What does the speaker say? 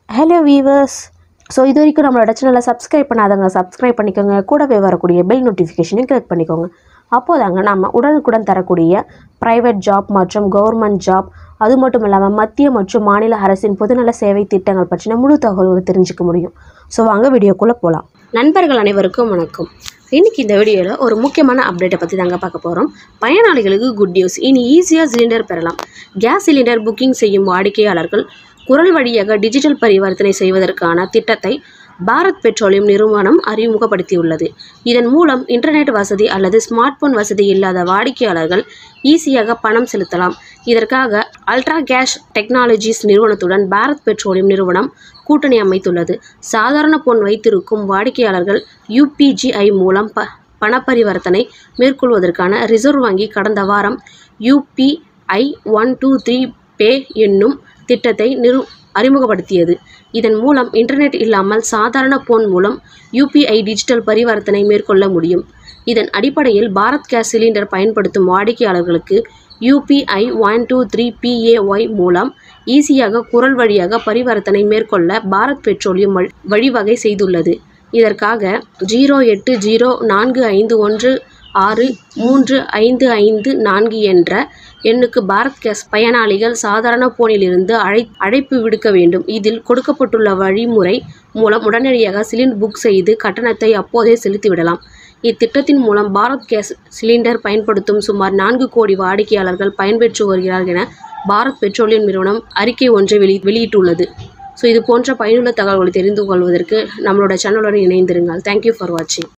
Hello viewers. So இது வரைக்கும் நம்மளோட சேனலை சப்ஸ்கிரைப் பண்ணாதவங்க சப்ஸ்கிரைப் பண்ணிக்கோங்க. கூடவே வரக்கூடிய பெல் நோட்டிஃபிகேஷனையும் கிளிக் பண்ணிக்கோங்க. அப்போதாங்க நம்ம உடனுக்குடன் தரக்கூடிய ப்ரைவேட் ஜாப் மற்றும் கவர்மெண்ட் ஜாப், அது மட்டும் இல்லாமல் மத்திய மற்றும் மாநில அரசின் பொதுநல சேவை திட்டங்கள் பற்றின முழு தகவல்களை தெரிஞ்சுக்க முடியும். ஸோ வாங்க வீடியோக்குள்ளே போகலாம். நண்பர்கள் அனைவருக்கும் வணக்கம். இன்றைக்கி இந்த வீடியோவில் ஒரு முக்கியமான அப்டேட்டை பற்றி தாங்க பார்க்க போகிறோம். பயனாளிகளுக்கு குட் நியூஸ். இனி ஈஸியாக சிலிண்டர் பெறலாம். கேஸ் சிலிண்டர் புக்கிங் செய்யும் வாடிக்கையாளர்கள் குரல் வழியாக டிஜிட்டல் பரிவர்த்தனை செய்வதற்கான திட்டத்தை பாரத் பெட்ரோலியம் நிறுவனம் அறிமுகப்படுத்தியுள்ளது. இதன் மூலம் இன்டர்நெட் வசதி அல்லது ஸ்மார்ட் போன் வசதி இல்லாத வாடிக்கையாளர்கள் ஈஸியாக பணம் செலுத்தலாம். இதற்காக அல்ட்ரா கேஷ் டெக்னாலஜிஸ் நிறுவனத்துடன் பாரத் பெட்ரோலியம் நிறுவனம் கூட்டணி அமைத்துள்ளது. சாதாரண போன் வைத்திருக்கும் வாடிக்கையாளர்கள் UPGI மூலம் பண பரிவர்த்தனை மேற்கொள்வதற்கான ரிசர்வ் வங்கி கடந்த வாரம் UPI 123 பே என்னும் திட்டத்தை அறிமுகப்படுத்தியது. இதன் மூலம் இன்டர்நெட் இல்லாமல் சாதாரண போன் மூலம் UPI டிஜிட்டல் பரிவர்த்தனை மேற்கொள்ள முடியும். இதன் அடிப்படையில் பாரத் கேஸ் சிலிண்டர் பயன்படுத்தும் வாடிக்கையாளர்களுக்கு UPI 123 PAY மூலம் ஈஸியாக குரல் வழியாக பரிவர்த்தனை மேற்கொள்ள பாரத் பெட்ரோலியம் வழிவகை செய்துள்ளது. இதற்காக 080451635554 என்ற எண்ணுக்கு பாரத் கேஸ் பயனாளிகள் சாதாரண போனிலிருந்து அழைப்பு விடுக்க வேண்டும். இதில் கொடுக்கப்பட்டுள்ள வழிமுறை மூலம் உடனடியாக சிலிண்டர் புக் செய்து கட்டணத்தை அப்போதே செலுத்திவிடலாம். இத்திட்டத்தின் மூலம் பாரத் கேஸ் சிலிண்டர் பயன்படுத்தும் சுமார் 4 கோடி வாடிக்கையாளர்கள் பயன்பெற்று வருகிறார்கள் என பாரத் பெட்ரோலியம் நிறுவனம் அறிக்கை ஒன்றை வெளியிட்டுள்ளது. ஸோ இது போன்ற பயனுள்ள தகவல்களை தெரிந்து கொள்வதற்கு நம்மளோட சேனலுடன் இணைந்திருங்கள். தேங்க்யூ ஃபார் வாட்சிங்.